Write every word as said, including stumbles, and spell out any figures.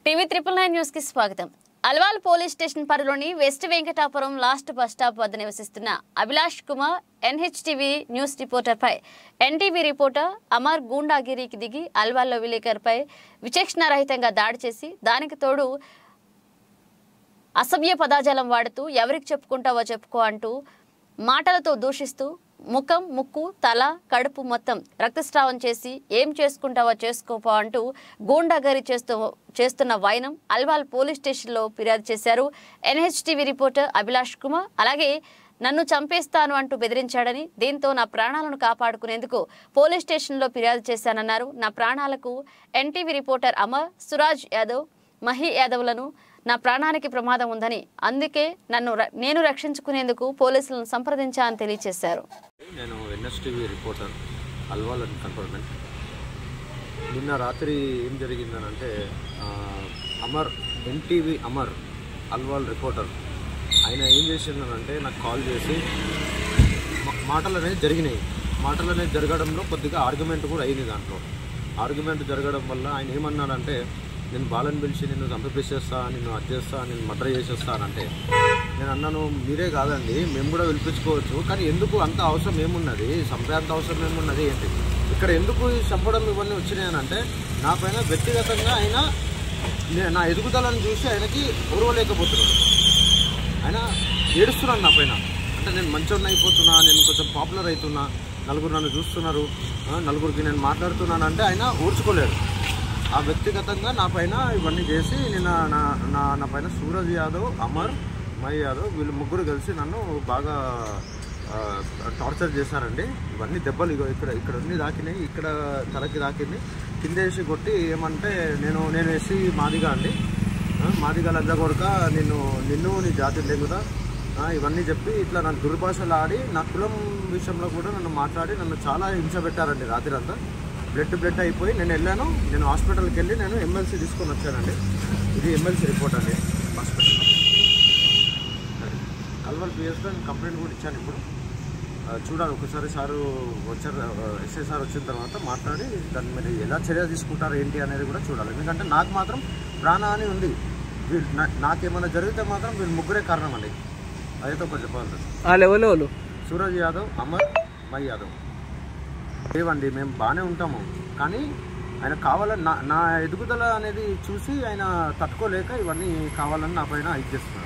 TV triple nine news కి స్వాగతం. Alwal police station పరిధిలోని west Venkatapuram last bus stop వద్ద నివసిస్తున్న Abhilash Kumar NHTV news reporter పై ఎన్టీవీ రిపోర్టర్ అమర్ గూండాగిరికి దిగి అల్వాల్లో విలేకరుపై విచక్షణారహితంగా దాడి చేసి దానికి తోడు అసభ్య పదజాలం వాడుతూ ఎవరికి చెప్పుకుంటావో చెప్పుకో అంటూ మాటలతో దూషిస్తూ ముఖం ముక్కు తల కడుపు మొత్తం రక్తస్రావం చేసి ఏం చేసుకుంటావో చేసుకోపో అంటూ గూండాగిరి చేస్తూ చేస్తున్న వైనం అల్వాల్ పోలీస్ స్టేషన్లో ఫిర్యాదు చేశారు ఎన్హెచ్టీవీ రిపోర్టర్ అభిలాష్ కుమార్. అలాగే నన్ను చంపేస్తాను అంటూ బెదిరించాడని, దీంతో నా ప్రాణాలను కాపాడుకునేందుకు పోలీస్ స్టేషన్లో ఫిర్యాదు చేశానన్నారు. నా ప్రాణాలకు ఎన్టీవీ రిపోర్టర్ అమర్, సురాజ్ యాదవ్, మహి యాదవ్లను నా ప్రాణానికి ప్రమాదం ఉందని, అందుకే నన్ను నేను రక్షించుకునేందుకు పోలీసులను సంప్రదించాలని తెలియజేశారు. నేను ఎన్ఎస్టీవీ రిపోర్టర్ అల్వాల్ కంటోన్మెంట్. నిన్న రాత్రి ఏం జరిగిందనంటే అమర్ ఎన్టీవీ అమర్ అల్వాల్ రిపోర్టర్ ఆయన ఏం చేసిందనంటే నాకు కాల్ చేసి మాటలు అనేది జరిగినాయి. మాటలు అనేది జరగడంలో కొద్దిగా ఆర్గ్యుమెంట్ కూడా అయింది. దాంట్లో ఆర్గ్యుమెంట్ జరగడం వల్ల ఆయన ఏమన్నాడంటే, నేను బాలని పిలిచి నిన్ను చంపేసేస్తా, నిన్ను అది చేస్తా, నేను మర్డర్ చేసేస్తానంటే నేను అన్నాను, మీరే కాదండి మేము కూడా పిలిపించుకోవచ్చు, కానీ ఎందుకు అంత అవసరం ఏమున్నది, చంపేంత అవసరం ఏమున్నది ఏంటి, ఇక్కడ ఎందుకు చంపడం ఇవన్నీ వచ్చినాయని అంటే నా పైన వ్యక్తిగతంగా ఆయన నా ఎదుగుదలను చూసి ఆయనకి ఓర్వలేకపోతున్నాడు. ఆయన ఏడుస్తున్నాను నా పైన. అంటే నేను మంచిగా అయిపోతున్నా, నేను కొంచెం పాపులర్ అవుతున్నా, నలుగురు నన్ను చూస్తున్నారు, నలుగురికి నేను మాట్లాడుతున్నాను అంటే ఆయన ఓర్చుకోలేడు. ఆ వ్యక్తిగతంగా నా పైన ఇవన్నీ చేసి నిన్న నా నా నా పైన సూరజ్ యాదవ్, అమర్, మై యాదవ్ వీళ్ళు ముగ్గురు కలిసి నన్ను బాగా టార్చర్ చేశారండి. ఇవన్నీ దెబ్బలు ఇగో ఇక్కడ ఇక్కడ అన్ని దాకినాయి, ఇక్కడ తలకి దాకింది, కిందేసి కొట్టి ఏమంటే నేను నేను వేసి మాదిగా అండి, మాదిగా లంజ కొడుక, నిన్ను నిన్ను నీ జాతి లేకుదా ఇవన్నీ చెప్పి ఇట్లా నన్ను దుర్భాషలు ఆడి నా కులం విషయంలో కూడా నన్ను మాట్లాడి నన్ను చాలా హింస పెట్టారండి. రాత్రి అంతా బ్లడ్ బ్లడ్ అయిపోయి నేను వెళ్ళాను. నేను హాస్పిటల్కి వెళ్ళి నేను ఎమ్మెల్సీ తీసుకొని వచ్చానండి. ఇది ఎమ్మెల్సీ రిపోర్ట్ అండి. హాస్పిటల్లో అల్వాల్ పిఎస్లో నేను కంప్లైంట్ కూడా ఇచ్చాను. ఇప్పుడు చూడాలి, ఒకసారి సారు వచ్చారు, ఎస్ఐ సార్ వచ్చిన తర్వాత మాట్లాడి దాని మీద ఎలా చర్య తీసుకుంటారు ఏంటి అనేది కూడా చూడాలి. ఎందుకంటే నాకు మాత్రం ప్రాణహాని ఉంది. వీళ్ళు నాకేమైనా జరిగితే మాత్రం వీళ్ళు ముగ్గురే కారణం అండి. అదైతే ఒకటి చెప్పాలి. సూరజ్ యాదవ్, అమర్, మై యాదవ్ లేవండి. మేము బాగానే ఉంటాము, కానీ ఆయన కావాలని నా నా ఎదుగుదల అనేది చూసి ఆయన తట్టుకోలేక ఇవన్నీ కావాలని నా పైన ఇది చేస్తున్నారు.